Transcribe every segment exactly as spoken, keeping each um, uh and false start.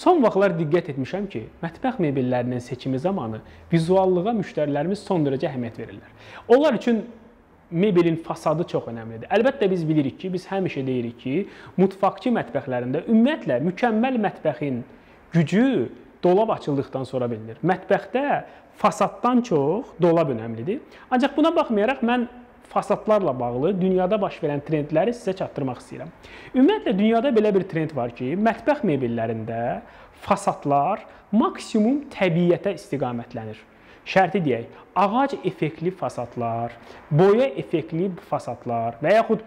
Son vaxtlar diqqət etmişəm ki, mətbəx mebellərinin seçimi zamanı vizuallığa müştərilərimiz son dərəcə əhəmiyyət verirlər. Onlar üçün mebelin fasadı çox önəmlidir. Əlbəttə biz bilirik ki, biz həmişə deyirik ki, mutfaqçı mətbəxlərində ümumiyyətlə mükəmməl mətbəxin gücü dolab açıldıqdan sonra bilinir. Mətbəxdə fasaddan çox dolab önəmlidir. Ancaq buna baxmayaraq mən fasadlarla bağlı dünyada baş verən trendləri sizə çatdırmaq istəyirəm. Ümumiyyətlə dünyada belə bir trend var ki, mətbəx mebellərində fasadlar maksimum təbiətə istiqamətlənir. Şərti deyək, ağac effektli fasadlar, boya effektli fasadlar və yaxud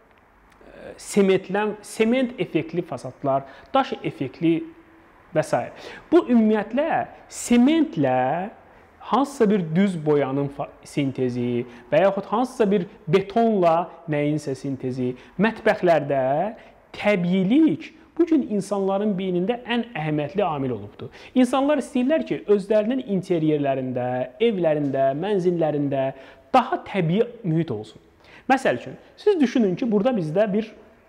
sementlən, sement effektli fasadlar, daş effektli və s. Bu ümumiyyətlə sementlə hansısa bir düz boyanın sintezi və yaxud hansısa bir betonla nəyinsə sintezi, mətbəxlərdə təbiilik bu gün insanların beynində ən əhəmiyyətli amil olubdur. İnsanlar istəyirlər ki, özlərinin interyerlərində, evlərində, mənzillərində daha təbii mühit olsun. Məsəl üçün, siz düşünün ki, burada bizdə bir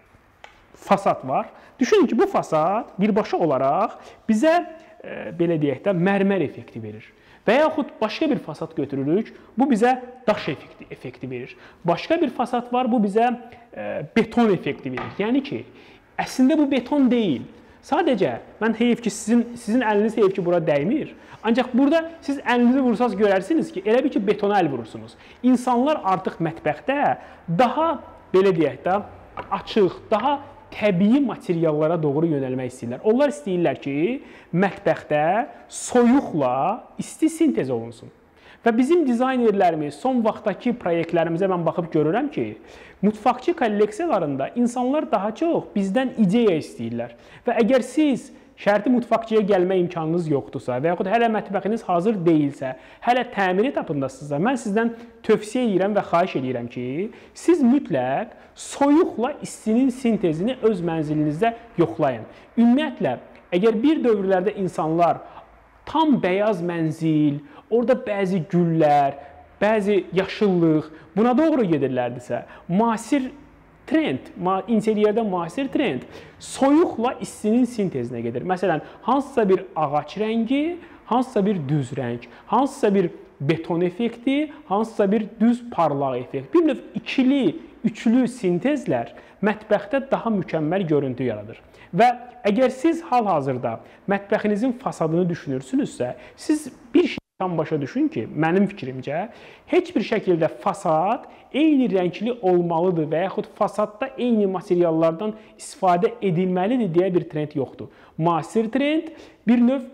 fasad var. Düşünün ki, bu fasad birbaşa olaraq bizə, e, belə deyək də, mərmər effekti verir. Və yaxud başqa bir fasad götürürük, bu bizə daş effekti, effekti verir. Başqa bir fasad var, bu bizə e, beton effekti verir. Yəni ki, əslində bu beton deyil. Sadəcə, mən heyf ki, sizin, sizin əliniz heyf ki, bura dəymir. Ancaq burada siz əlinizi vursaz görərsiniz ki, elə bir ki, betona əl vurursunuz. İnsanlar artıq mətbəxdə daha, belə deyək də, açıq, daha təbii materiallara doğru yönəlmək istəyirlər. Onlar istəyirlər ki, mətbəxdə soyuqla isti sintez olunsun. Və bizim dizaynerlərimiz son vaxtdakı proyektlərimizə mən baxıb görürəm ki, mutfaqçı kolleksiyalarında insanlar daha çox bizdən ideya istəyirlər. Və əgər siz şərti mutfaqçıya gəlmə imkanınız yoxdursa və yaxud hələ mətbəxiniz hazır deyilsə, hələ təmir etapındasınızsa, mən sizdən tövsiyə edirəm və xahiş edirəm ki, siz mütləq soyuqla istinin sintezini öz mənzilinizdə yoxlayın. Ümumiyyətlə, əgər bir dövrlərdə insanlar tam bəyaz mənzil, orada bəzi güllər, bəzi yaşıllıq, buna doğru gedirlərdisə, müasir trend, interyerdə müasir trend soyuqla istinin sintezinə gedir. Məsələn, hansısa bir ağac rəngi, hansısa bir düz rəng, hansısa bir beton effekti, hansısa bir düz parlaq effekt. Bir növ ikili, üçlü sintezlər mətbəxdə daha mükəmməl görüntü yaradır. Və əgər siz hal-hazırda mətbəxinizin fasadını düşünürsünüzsə, siz bir şey tam başa düşün ki, mənim fikrimcə, heç bir şəkildə fasad eyni rəngli olmalıdır və yaxud fasadda eyni materiallardan istifadə edilməlidir deyə bir trend yoxdur. Müasir trend bir növ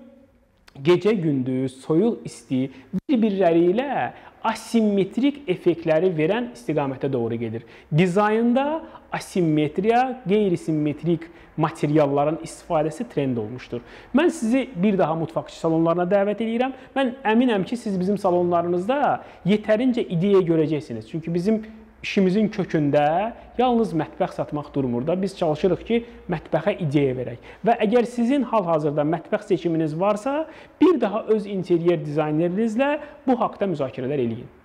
gecə-gündüz, soyuq-isti bir-birləri ilə asimmetrik effektləri verən istiqamətə doğru gedir. Dizaynda asimmetriya, qeyri-simmetrik materialların istifadəsi trend olmuşdur. Mən sizi bir daha mutfaqçı salonlarına dəvət edirəm. Mən əminəm ki, siz bizim salonlarımızda yetərincə ideya görəcəksiniz. Çünki bizim işimizin kökündə yalnız mətbəx satmaq durmur da. Biz çalışırıq ki, mətbəxə ideya verək. Və əgər sizin hal-hazırda mətbəx seçiminiz varsa, bir daha öz interyer dizaynerlerinizlə bu haqda müzakirələr eləyin.